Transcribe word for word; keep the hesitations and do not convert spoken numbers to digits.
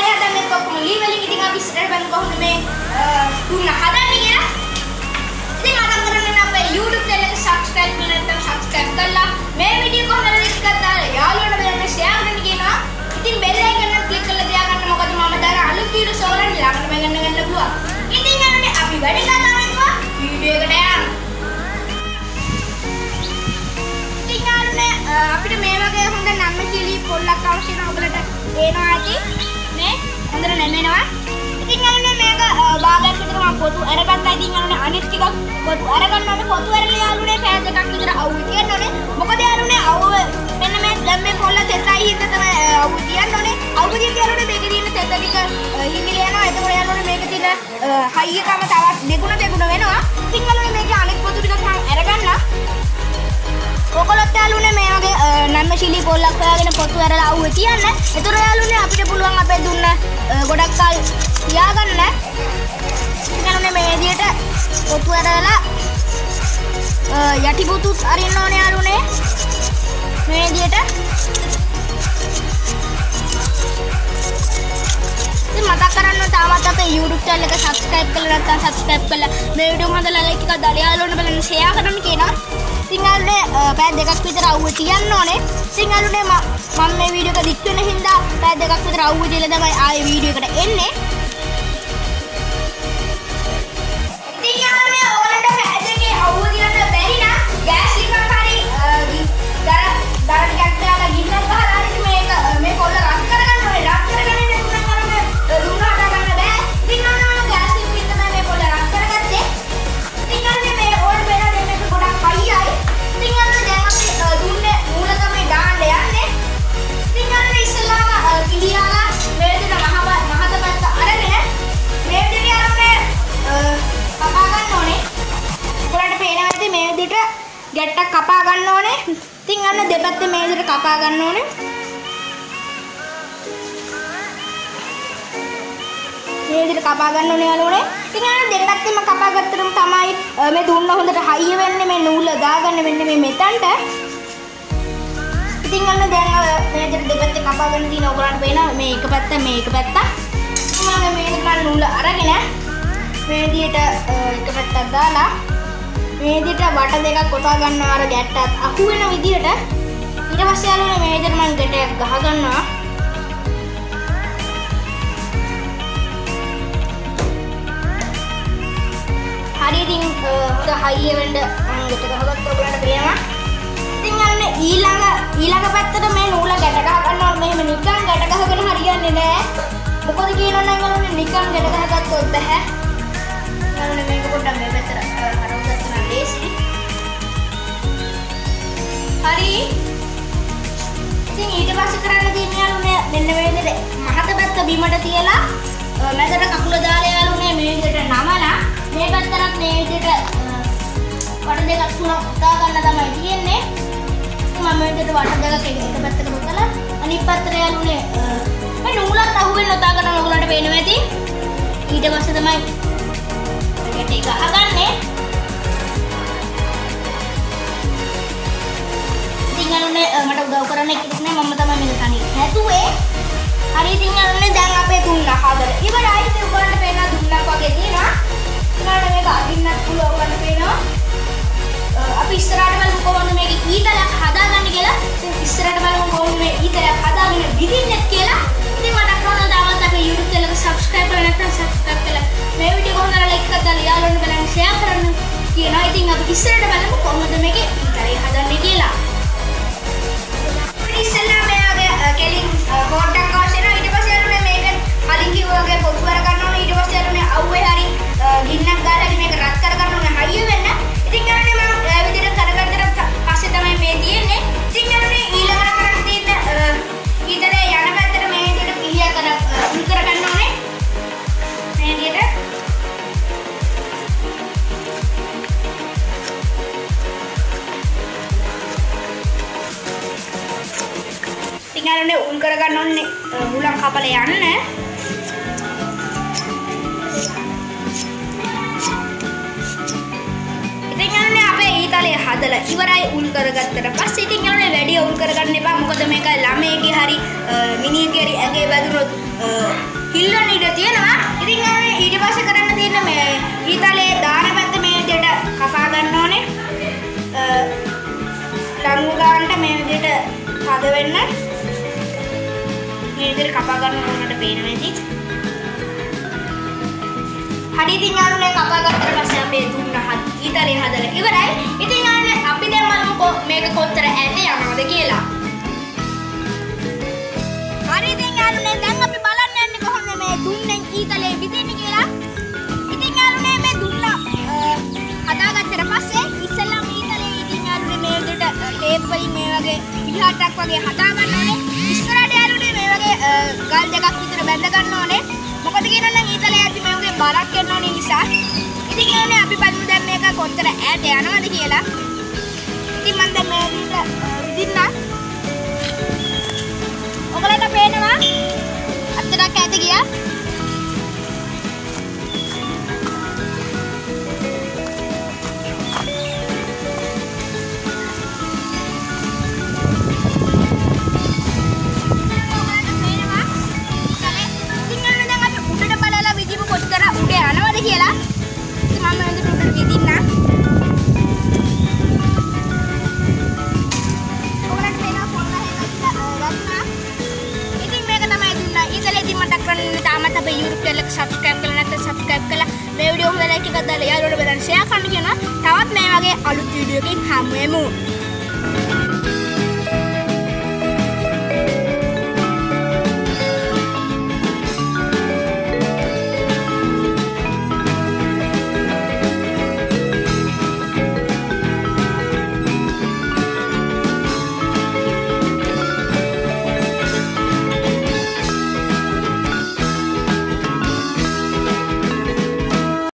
ඊතලේ හදන්න මේක ඔක්කොම ලී වලින් ඉතින් අපි ඉස්සරහට බලමු කොහොමද මේ තුන හදන්නේ කියලා. ඉතින් මතක් කරගන්න අපේ YouTube channel එක subscribe කරලා නැත්නම් subscribe කරලා මේ වීඩියෝ කොහොමද ලින්ක් එකක් දාලා යාළුවන්ට බලන්න share කරන්න කියනවා. ඉතින් bell icon එක click කරලා තියාගන්න මොකද මම දාන අලුත් වීඩියෝ සෝලන් ළඟට බලන්න ගන්න පුළුවන්. ඉතින් යන්නේ අපි වැඩි කතාවක් කරනවා වීඩියෝ එකට යන්න. ඉතින් යන්නේ අපිට මේ වගේ හොඳ නම්ම කිලි පොල්ලක් අවශ්‍ය වෙනවා. ඔයගලට එනවා ඇති මේ හොඳට නැමෙනවා. ඉතින් යන්නේ මේක භාගයක් විතර මම පොතු අරගත්තා. ඉතින් යන්නේ අනිත් ටිකක් පොතු අරගන්න ඕනේ. පොතු අරලා යාළුනේ පැය දෙකක් විතර අවුල් තියන්න ඕනේ. මොකද යාළුනේ අවුව මෙන්න මේ දැන් මේ පොල්ල තෙතයි හින්දා තමයි අවුල් තියන්න ඕනේ. අවුල් තියන යාළුනේ මේකේ තියෙන තෙත ටික හිමිලා යනවා. එතකොට යාළුනේ මේකේ තියෙන හයියකම තවත් දෙගුණ දෙගුණ වෙනවා. ඉතින් යාළුනේ මේකේ අනිත් පොතු ටිකක් මම අරගන්න. ඔයගොල්ලෝ යාළුනේ මේ වගේ නම්ම ශිලි පොල්ලක් හොයාගෙන පොතු ඇරලා අවුව තියන්න. ඒතර යාළුනේ අපිට පුළුවන් අපේ දුන්න ගොඩක් කල් තියාගන්න. යාළුනේ මේ විදියට පොතු ඇරලා යටි පුතුත් අරින්න ඕනේ යාළුනේ. මේ විදියට ඉතින් මතක් කරන්න තාමත් අපේ YouTube channel එක subscribe කරලා නැත්නම් subscribe කරලා මේ වීඩියෝ හදලා like එකක් දාලා යාළුවන්ට බලන්න share කරන්න කියනවා. ඉතින් යාළුනේ පැය දෙකක් විතර අවුව තියන්න ඕනේ. ඉතින් යාළුනේ මම මේ වීඩියෝ එක දික් වෙන හින්දා පැය දෙකක් විතර අවුව තියලා තමයි ආයේ වීඩියෝ එකට එන්නේ. ඉතින් යාළුනේ ඔයාලට පැය දෙකේ අවුව තියන්න බැරි නම් ගෑස් එකක් හරි දර දර ටිකක් දාලා ගින්නක් ගහලා හරි මේක මේ පොල්ල රත් කරගන්න ඕනේ. රත් කරගන්න ඉන්න තුනක් කරන්නේ දුන්න හදා ගන්න බෑ. ඉතින් යාළුනේ ගෑස් එක විතර තමයි මේ පොල්ල රත් කරගත්තේ. ඉතින් යාළුනේ මේ ඕල් බේලා දෙන්න එක ගොඩක් හයියයි. ඉතින් යාළුනේ දැන් අපි දුන්නේ මූල තමයි දාන්න යන්නේ. ඉතින් යාළුනේ ඉස්සෙල්ලාම කිලියාලා මේ දෙන මහ මහත පැත්ත අරගෙන මේ විදිහට යාළුනේ කපා ගන්න ඕනේ. ඔයාලට පේනවා ඇති මේ විදිහට ගැට්ටක් කපා ගන්න ඕනේ. ඉතින් අන්න දෙපැත්තේ මේ විදිහට කපා ගන්න ඕනේ. මේ විදිහට කපා ගන්න ඕනේ යාළුවනේ. ඉතින් අන්න දෙපැත්තෙම කපා ගත්තම තමයි මේ දුන්න හොඳට හයිය වෙන්නේ. මේ නූල දාගන්න වෙන්නේ මේ මෙතනට. ඉතින් අන්න දැන් මේ විදිහට දෙපැත්තේ කපා ගන්න තියෙන ඔයගලන්ට පේනවා මේ එක පැත්ත මේ එක පැත්ත. ඉතින් අන්න මේ විදිහට නූල අරගෙන මේ විදිහට එක පැත්තක් දාලා මේ විදිහට වට දෙකක් කොටා ගන්නවා අර ගැට්ටත් අහු වෙන විදිහට. ඊට පස්සේ යාළුවනේ මේ විදිහට මම ගැටයක් ගහ ගන්නවා. හරි ඉතින් හොඳ හයිය වෙන්න මම ගැට ගහගත්ත ඔයගලන්ට පේනවා. ඉතින් යාළුවනේ ඊළඟ ඊළඟ පැත්තට මේ නූල ගැට ගහ ගන්නවා. මෙහෙම නිකන් ගැට ගහගෙන හරියන්නේ නැහැ. මොකද කියනවනම් යාළුවනේ නිකන් ගැට ගහගත්තොත් බෑ. යාළුවනේ මේක පොඩ්ඩක් මේ පැත්තට හරව ගන්න ලේසි. හරි. ඉතින් ඊට පස්සේ කරන්න තියෙන්නේ යාළුවනේ මෙන්න මේ විදිහට මහත පැත්ත බිමට තියලා මැදට කකුල දාලා යාළුවනේ මේ විදිහට නමලා මේ පැත්තට මේ විදිහට වට දෙකක් තුනක් උදා ගන්න තමයි තියෙන්නේ. ඉතින් මම මේ විදිහට වට දෙකක් එක පැත්තකට උදලා අනිත් පැත්තට යාළුවනේ මේ නූලත් අහුවෙන්න උදා ගන්න ඔයගලන්ට පේනවා ඇති. ඊට පස්සේ තමයි ගැටේ ගහගන්නේ. ඉතින් යාළුවනේ මට උදව් කරන්න එක්කෙනෙක් නෑ. මම තමයි මේක තනියෙන් හැදුවේ. හරි ඉතින් යාළුවනේ දැන් අපේ දුන්න හදලා ඉවරයි. ඉතින් ඔයගලන්ට පේනවා දුන්නක් වගේ තියෙනවා. ඊළඟට මේක අදින්නත් පුළුවන් වන්න පේනවා. අපි ඉස්සරහට බලමු කොහොමද මේක ඊතලයක් හදාගන්නේ කියලා. ඉතින් ඉස්සරහට බලමු කොහොමද මේ ඊතලයක් හදාගෙන විදින්නේ කියලා. ඉතින් මට කරන්න දාවත් අපේ YouTube channel එක subscribe කරලා නැත්නම් subscribe කරලා මේ වීඩියෝ කොහොමද like එකක් දාලා යාළුවන්ට බලන්න share කරන්න කියනවා. ඉතින් අපි ඉස්සරහට බලමු කොහොමද මේකේ ඊතලය හදන්නේ කියලා. ඉස්සෙල්ලා මේ වගේ කෙලින් බෝඩ් එකක් අවශ්‍ය වෙනවා. ඊට පස්සේ යාළුවනේ මේක කලින් කිව්වා වගේ පොතු කර ගන්න ඕනේ. ඊට පස්සේ යාළුවනේ අවුවේ හරි ගින්නක් දාලා හරි මේක රත් කර ගන්න ඕනේ හයිය වෙන්න. ඉතින් යාළුවනේ මම මේ විදිහට කරගත්තට පස්සේ තමයි මේ තියෙන්නේ. ඉතින් යාළුවනේ ඊළඟට කරන්න තියෙන ඊතලේ යන පැත්තට මේ විදිහට පිහිය කර උල් කර ගන්න ඕනේ. මේ විදිහට ඉතින් යාළුවනේ උල් කර ගන්න ඕනේ මුලක් කපලා යන්න. ඊතලය හදලා ඉවරයි උල් කරගත්තට පස්සේ ඉතින් යාළුවනේ වැඩි උල් කරගන්න එපා. මොකද මේක ළමයේගේ හරි මිනිහෙක්ගේ හරි ඇඟේ වැදුනොත් මේ විදිහට තද වෙන්න. මේ විදිහට කපා ගන්න ඕනට පේනවා ඉතින්. හරි ඉතින් යාළුවනේ කපා ගත්තට පස්සේ අපේ දුන්න ඊතලේ හදලා ඉවරයි. ඉතින් යාළුවනේ අපි දැන් බලමුකෝ මේක කොච්චර ඈත යනවද කියලා. හරි ඉතින් යාළුවනේ දැන් අපි බලන්න යන්නේ කොහොමද මේ දුන්නෙන් ඊතලේ විදින්නේ කියලා. ඉතින් යාළුවනේ මේ දුන්න හදාගත්තට පස්සේ ඉස්සෙල්ලා ඊතලේ ඉතින් යාළුවනේ මේ විදිහට ටේප් වලින් මේ වගේ පිටහටක් වගේ හදා ගන්න ඕනේ. ඉස්සරහට යාළුවනේ මේ වගේ ගල් දෙකක් විතර බැඳ ගන්න ඕනේ. මොකද කියනවා නම් ඊතලේ ඇති මේ වගේ බරක් එන්න ඕනේ නිසා. ඉතින් කියන්නේ අපි බලමු දැන් මේක කොච්චර ඈත යනවද කියලා. ඉතින් මම දැන් මේ විදිහට විදින්න. ඔයගලන්ට පේනවා අතරක් ඈත ගියා. කියලා. ඉතින් මම එඳ උඩට විදින්න. ඔයගලන්ට පේනවා පොල්ල හැදලා රත්නා. ඉතින් මේක තමයි දුන්නා. ඊතලෙදි මතක් කරගන්න තාමත් අපේ YouTube channel එක subscribe කරලා නැත්නම් subscribe කරලා මේ වීඩියෝ එක like එකක් දාලා යාළුවෝ බලන්න share කරන්න කියනවා. තවත් මේ වගේ අලුත් වීඩියෝ එකකින් හමු වෙමු.